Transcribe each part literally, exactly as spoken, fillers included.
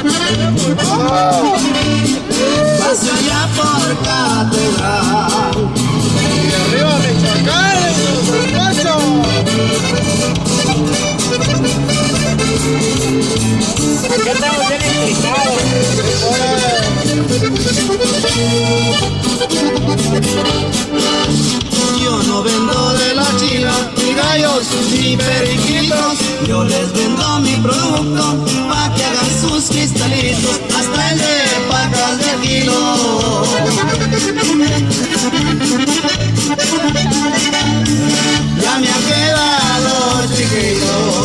Paso allá por Catedral. Y arriba Michoacán, San Pancho. Acá estamos bien explicados. Yo no vendo de la chila ni gallos ni periquitos. Yo les vendo mi producto pa' que hagan sus cristalitos, hasta el de patas de kilo. Ya me han quedado chiquitos.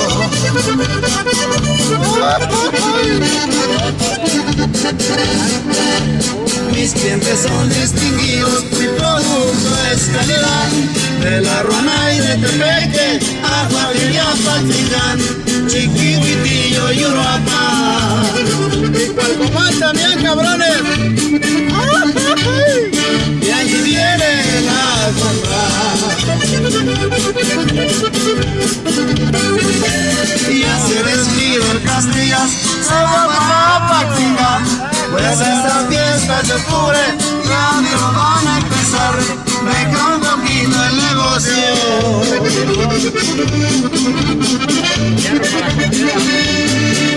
Mis clientes son distinguidos, mi producto es calidad. De la Ruana y de Tepeque, agua y Apachingán, Chiquihuitillo y Uruapan. Y Cualcomán también, cabrones. Y allí vienen a comprar. Y así respiro el Castillas, se va para Apachingán. Pues estas fiestas de octubre ya me lo van a empezar. Me queda un poquito el negocio.